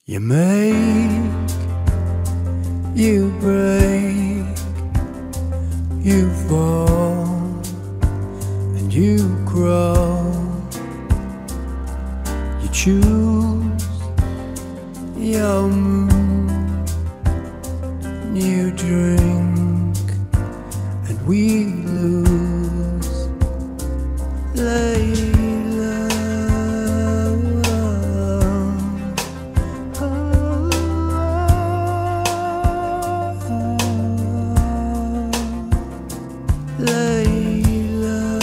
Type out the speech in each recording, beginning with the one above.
You make, you break, you fall, and you crawl. You choose your mood, you drink, and we lose. Layla, Layla,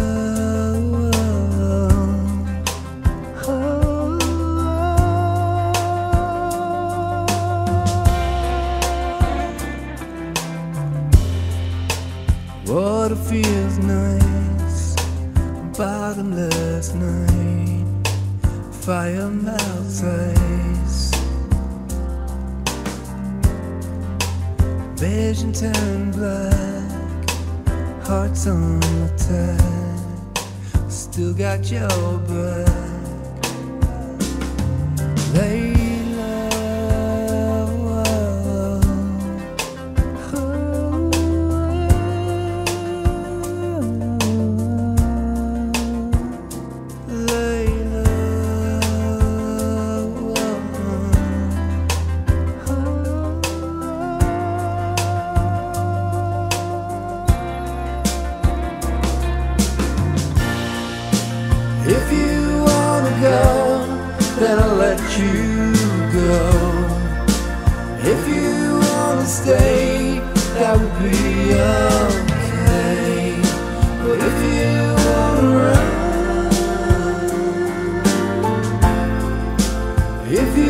water feels nice, bottomless night, fire melts ice, vision turned black, hearts on attack, still got your back. Layla, if you wanna go, then I'll let you go. If you wanna stay, that would be okay. But if you wanna run, if you